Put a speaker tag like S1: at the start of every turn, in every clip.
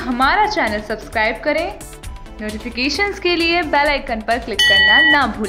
S1: हमारा channel subscribe करें। Notifications के लिए बेल आइकन पर क्लिक करना ना भूलें।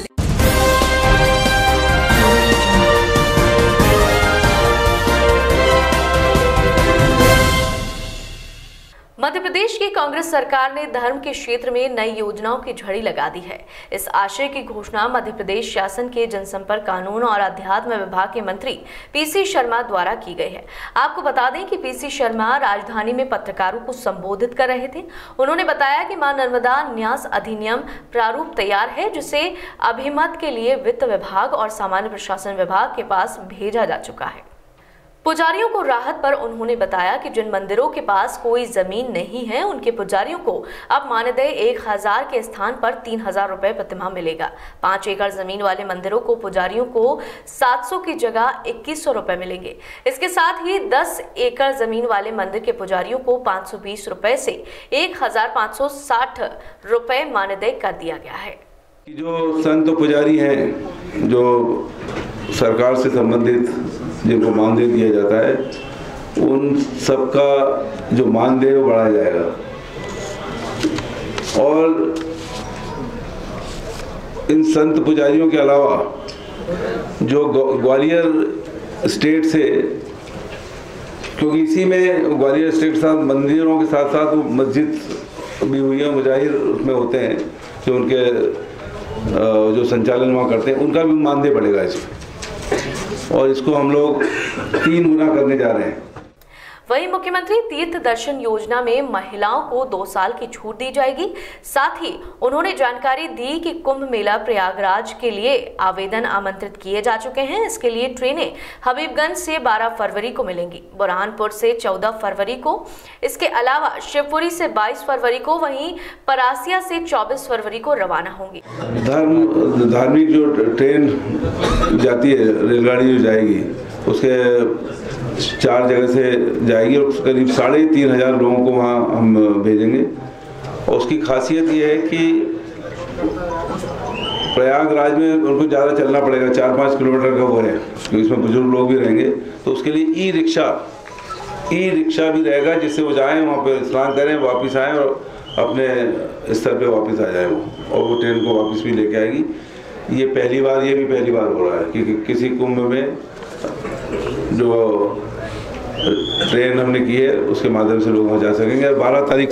S2: मध्य प्रदेश की कांग्रेस सरकार ने धर्म के क्षेत्र में नई योजनाओं की झड़ी लगा दी है। इस आशय की घोषणा मध्य प्रदेश शासन के जनसंपर्क, कानून और अध्यात्म विभाग के मंत्री पीसी शर्मा द्वारा की गई है। आपको बता दें कि पीसी शर्मा राजधानी में पत्रकारों को संबोधित कर रहे थे। उन्होंने बताया कि मां नर्मदा न्यास अधिनियम प्रारूप तैयार है, जिसे अभिमत के लिए वित्त विभाग और सामान्य प्रशासन विभाग के पास भेजा जा चुका है। पुजारियों को राहत पर उन्होंने बताया कि जिन मंदिरों के पास कोई जमीन नहीं है, उनके पुजारियों को अब मानदेय 1000 के स्थान पर 3000 रुपए प्रतिमाह मिलेगा। 5 एकड़ जमीन वाले मंदिरों को पुजारियों को 700 की जगह 2100 रुपए मिलेंगे। इसके साथ ही 10 एकड़ जमीन वाले मंदिर के पुजारियों को 520 रुपए से 1560 रुपए मानदेय कर दिया गया है।
S3: जो संत पुजारी हैं, जो सरकार से संबंधित जिनको मानदेय दिया जाता है, उन सबका जो मानदेय वो बढ़ाया जाएगा। और इन संत पुजारियों के अलावा जो ग्वालियर स्टेट से, क्योंकि इसी में ग्वालियर स्टेट के साथ मंदिरों के साथ साथ वो मस्जिद भी हुई है, मुजाहिर उसमें होते हैं जो उनके जो संचालन वहाँ करते हैं, उनका भी मानदेय बढ़ेगा इसमें, और इसको हम लोग 3 गुना करने जा रहे हैं।
S2: वहीं मुख्यमंत्री तीर्थ दर्शन योजना में महिलाओं को 2 साल की छूट दी जाएगी। साथ ही उन्होंने जानकारी दी कि कुंभ मेला प्रयागराज के लिए आवेदन आमंत्रित किए जा चुके हैं। इसके लिए ट्रेनें हबीबगंज से 12 फरवरी को मिलेंगी, बुरहानपुर से 14 फरवरी को, इसके अलावा शिवपुरी से 22 फरवरी को, वहीं परासिया से 24 फरवरी को रवाना होंगी।
S3: धार्मिक जो ट्रेन जाती है, रेलगाड़ी जो जाएगी, उसके 4 जगह से जाएगी और करीब 3500 लोगों को वहाँ हम भेजेंगे। और उसकी खासियत ये है कि प्रयागराज में उनको ज़्यादा चलना पड़ेगा, 4-5 किलोमीटर का वो है, क्योंकि इसमें बुजुर्ग लोग भी रहेंगे, तो उसके लिए ई रिक्शा भी रहेगा, जिससे वो जाएँ वहाँ पर स्नान करें, वापस आएँ और अपने स्तर पे वापस आ जाए वो, और वो ट्रेन को वापस भी लेके आएगी। ये भी पहली बार हो रहा है कि किसी कुंभ में जो ट्रेन हमने की है उसके माध्यम से लोग वहाँ जा सकेंगे। 12 तारीख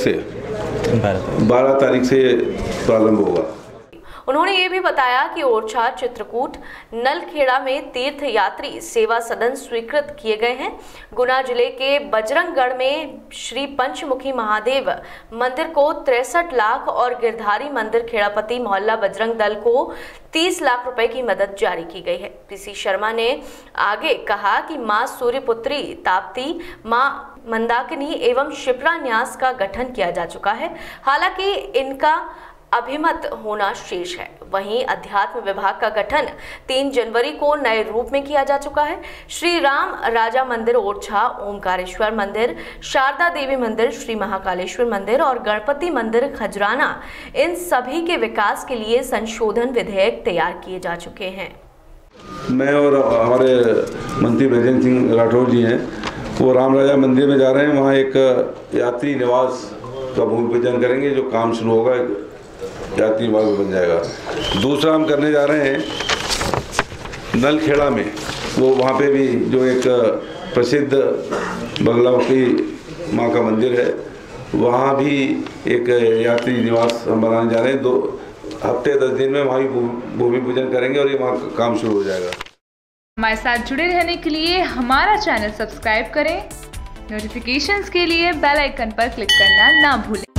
S3: से प्रारंभ होगा।
S2: उन्होंने ये भी बताया कि ओरछा, चित्रकूट, नलखेड़ा में तीर्थ यात्री सेवा सदन स्वीकृत किए गए हैं। गुना जिले के बजरंगगढ़ में श्री पंचमुखी महादेव मंदिर को 63 लाख और गिरधारी मंदिर खेड़ापति मोहल्ला बजरंग दल को 30 लाख रुपए की मदद जारी की गई है। पीसी शर्मा ने आगे कहा कि मां सूर्यपुत्री, ताप्ती, मां मंदाकिनी एवं शिप्रा न्यास का गठन किया जा चुका है। हालांकि इनका अभिमत होना शेष है। वहीं अध्यात्म विभाग का गठन 3 जनवरी को नए रूप में किया जा चुका है। श्री राम राजा मंदिर ओरछा, ओमकारेश्वर मंदिर, शारदा देवी मंदिर, श्री महाकालेश्वर मंदिर और गणपति मंदिर खजराना, इन सभी के विकास के लिए संशोधन विधेयक तैयार किए जा चुके हैं।
S3: मैं और हमारे मंत्री ब्रजेंद्र सिंह राठौर जी हैं, वो राम राजा मंदिर में जा रहे हैं। वहाँ एक यात्री निवास का भूमि पूजन करेंगे, जो काम शुरू होगा, यात्री निवास बन जाएगा। दूसरा हम करने जा रहे हैं नलखेड़ा में, वो वहाँ पे भी जो एक प्रसिद्ध बगलामुखी माँ का मंदिर है, वहाँ भी एक यात्री निवास हम बनाने जा रहे हैं। 2 हफ्ते 10 दिन में वहाँ भी भूमि पूजन करेंगे और ये वहाँ काम शुरू हो जाएगा।
S1: हमारे साथ जुड़े रहने के लिए हमारा चैनल सब्सक्राइब करें। नोटिफिकेशंस के लिए बेल आइकन पर क्लिक करना ना भूलें।